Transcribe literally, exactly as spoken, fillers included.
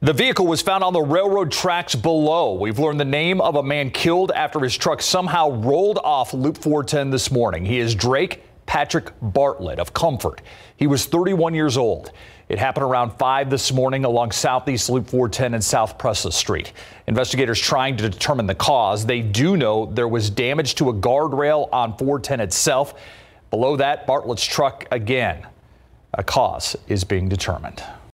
The vehicle was found on the railroad tracks below. We've learned the name of a man killed after his truck somehow rolled off Loop four ten this morning. He is Drake Patrick Bartlett of Comfort. He was thirty-one years old. It happened around five this morning along Southeast Loop four ten and South Presa Street. Investigators trying to determine the cause. They do know there was damage to a guardrail on four ten itself. Below that, Bartlett's truck again. A cause is being determined.